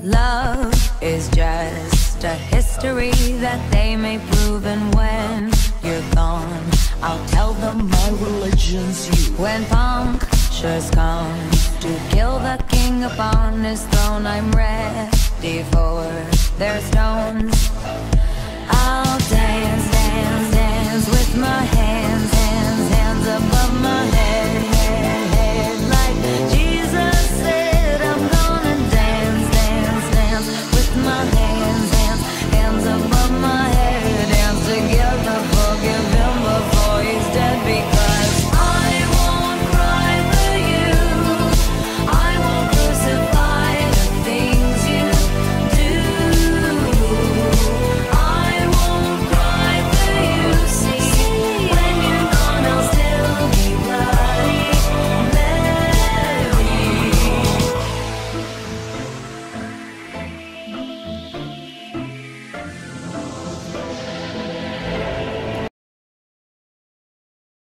Love is just a history that they may prove, and when you're gone, I'll tell them my religion's you. When punctures come to kill the king upon his throne, I'm ready for their stones. I'll dance, dance, dance with my hands above my